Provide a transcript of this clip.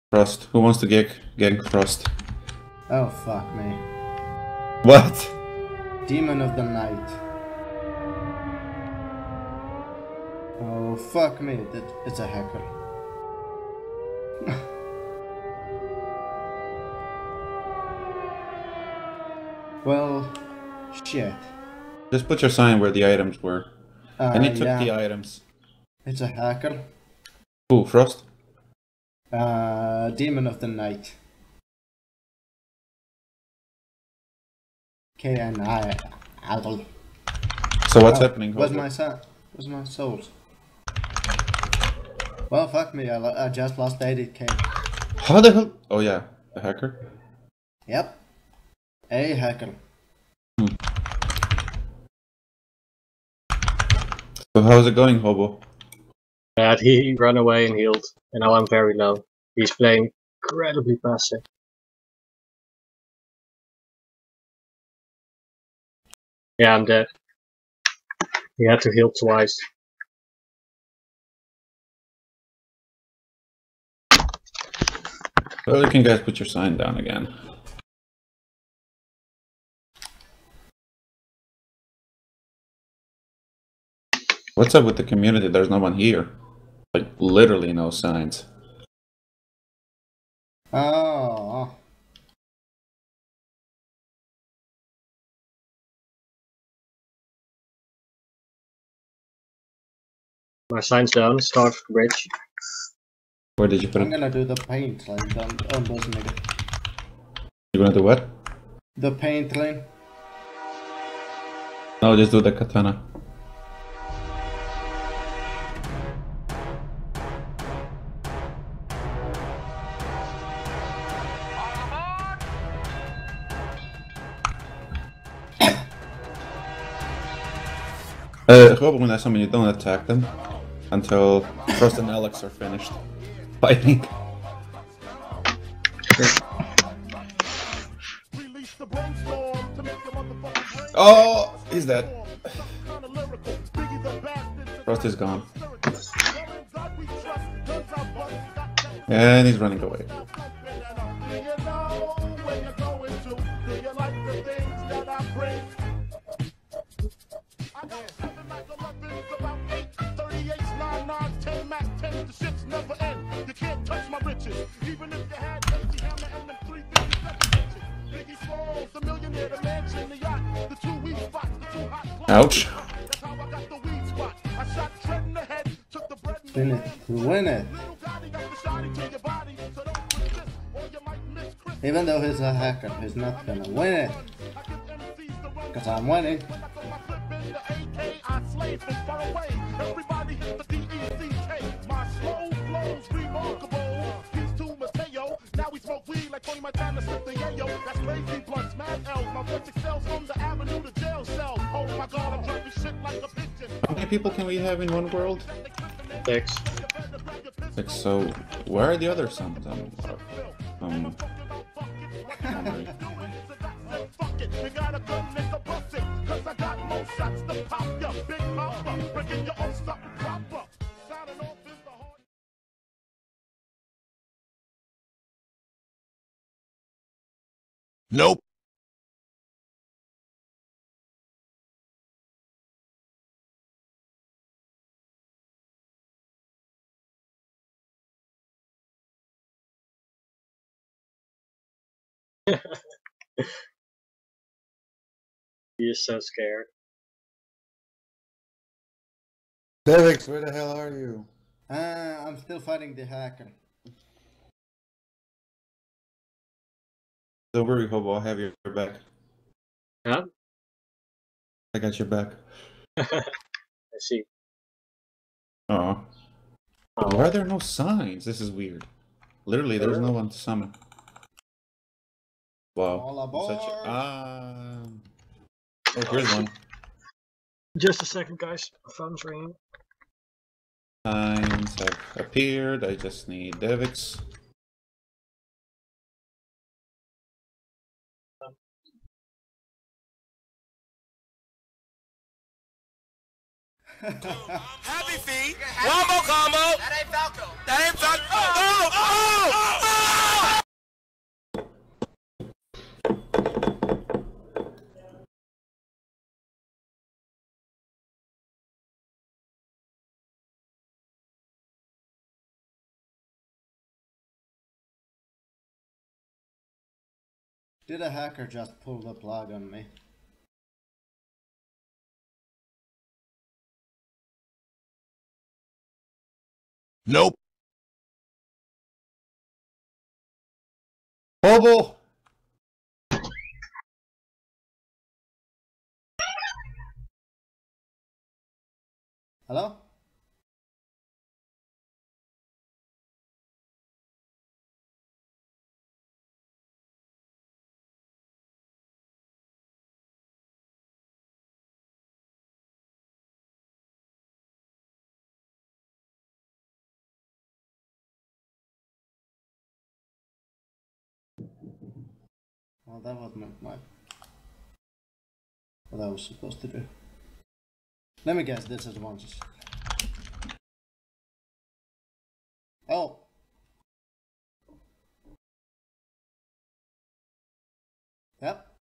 Frost. Who wants to gank Frost? Oh, fuck me. What? Demon of the Night. Oh, fuck me. It's a hacker. Well, shit. Just put your sign where the items were. And he took Yeah. the items. It's a hacker. Who, Frost? Demon of the Night. KNI. So what's happening? Where's my son? Where's my souls? Well, fuck me. I just lost 80k. How the hell? Oh yeah, a hacker. Yep. A hacker. So how's it going, Hobo? Bad. He ran away and healed, and now I'm very low. He's playing incredibly passive. Yeah, I'm dead. He had to heal twice. Well, you can guys put your sign down again. What's up with the community? There's no one here. Like, literally no signs. Oh. My sign's down. Start bridge. Where did you put I'm it? gonna do the paint lane on those niggas. You gonna do what? The paint lane. No, just do the katana. Gewoon when I summon you, don't attack them until Frost and Alex are finished fighting. Oh, he's dead. Frost is gone. And he's running away. Ouch. Win it. Win it. Even though he's a hacker, he's not gonna win it. Cause I'm winning. How many people can we have in one world? 6. 6. So, where are the other sons? Nope. He is so scared. Devix, where the hell are you? I'm still fighting the hacker. Don't worry, Hobo, I have your back. Huh? I got your back. I see. Oh. Oh. Why are there no signs? This is weird. Literally, there's no one to summon. Wow. All aboard. Oh, here's one. Just a second, guys. My phone's ringing. Signs have appeared. I just need Devix. Happy feet. Wombo combo. That ain't Falco. That ain't Falco. Oh! Did a hacker just pull the plug on me? Nope. Bobo! Hello? Well, that was not what I was supposed to do. Let me guess, disadvantages. Oh! Yep.